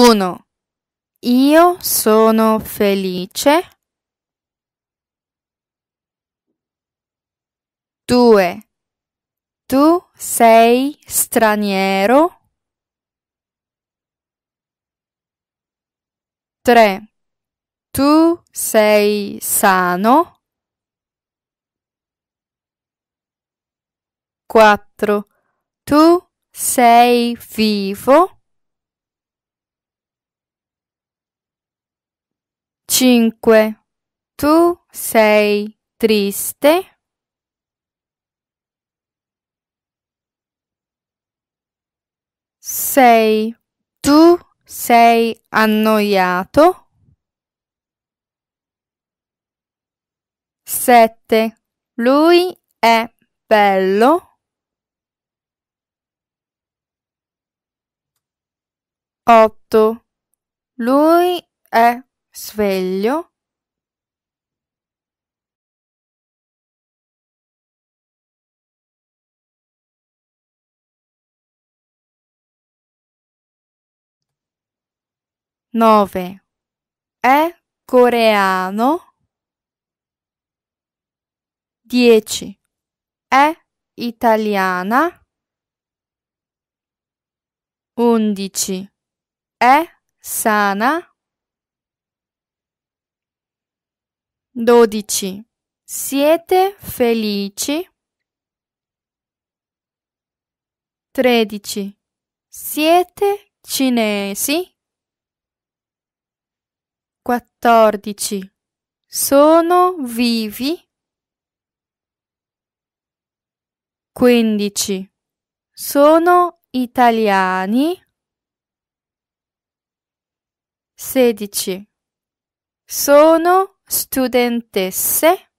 1. Io sono felice. 2. Tu sei straniero. 3. Tu sei sano. 4. Tu sei vivo. 5. Tu sei triste. 6. Tu sei annoiato. 7. Lui è bello. 8. Lui è sveglio. 9. È coreano. 10. È italiana. 11. È sana. 12. Siete felici? 13. Siete cinesi? 14. Sono vivi? 15. Sono italiani? 16. Sono studentesse?